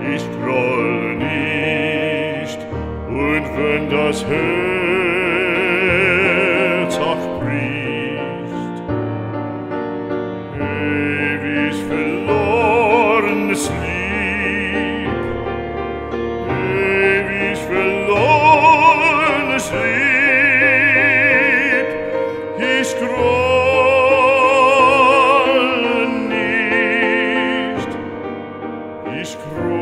Ich grolle nicht, und wenn das Herz auch bricht, ewig verlorenes Lieb, ewig verlorenes Lieb, ich grolle nicht, ich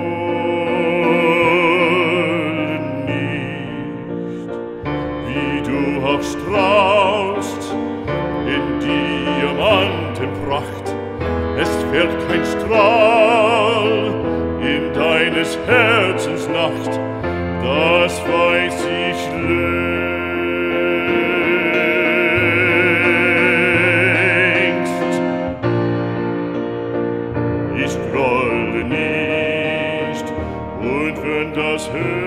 grolle nicht, wie du auch strahlst in Diamantenpracht, es fährt kein Strahl in deines Herzens Nacht, das weiß ich längst. Ich grolle nicht, und wenn das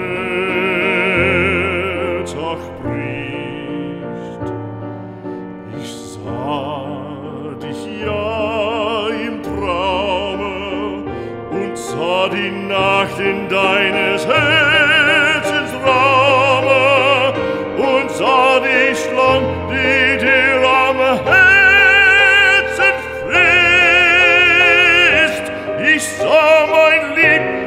Herz auch bricht, ich sah dich ja im Traume und sah die Nacht in deines Herzens Raume und sah die Schlange, die dir am Herzen frisst. Ich sah mein Lieb